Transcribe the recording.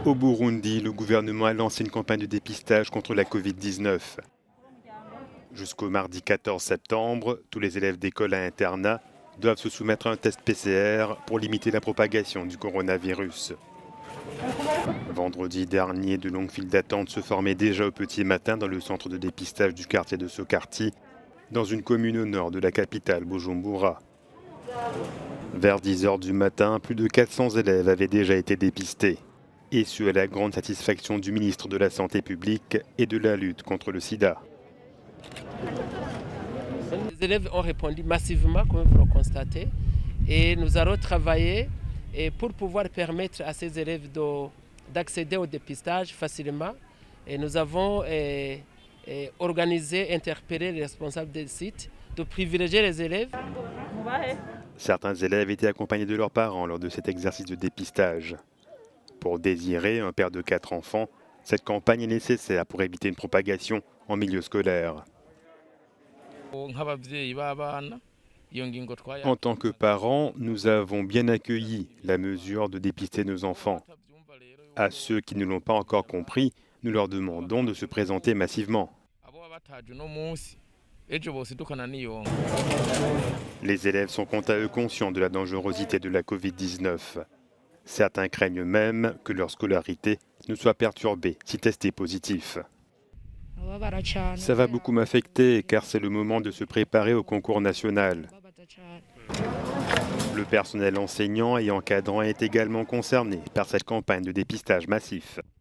Au Burundi, le gouvernement a lancé une campagne de dépistage contre la Covid-19. Jusqu'au mardi 14 septembre, tous les élèves d'école à internat doivent se soumettre à un test PCR pour limiter la propagation du coronavirus. Vendredi dernier, de longues files d'attente se formaient déjà au petit matin dans le centre de dépistage du quartier de Sokarti, dans une commune au nord de la capitale, Bujumbura. Vers 10 h du matin, plus de 400 élèves avaient déjà été dépistés. Et ce à la grande satisfaction du ministre de la Santé publique et de la lutte contre le sida. Les élèves ont répondu massivement, comme vous le constatez, et nous allons travailler pour pouvoir permettre à ces élèves d'accéder au dépistage facilement. Et nous avons organisé, interpellé les responsables des sites de privilégier les élèves. Certains élèves étaient accompagnés de leurs parents lors de cet exercice de dépistage. Pour Désiré, un père de 4 enfants, cette campagne est nécessaire pour éviter une propagation en milieu scolaire. En tant que parents, nous avons bien accueilli la mesure de dépister nos enfants. À ceux qui ne l'ont pas encore compris, nous leur demandons de se présenter massivement. Les élèves sont quant à eux conscients de la dangerosité de la Covid-19. Certains craignent même que leur scolarité ne soit perturbée si testé positif. Ça va beaucoup m'affecter car c'est le moment de se préparer au concours national. Le personnel enseignant et encadrant est également concerné par cette campagne de dépistage massif.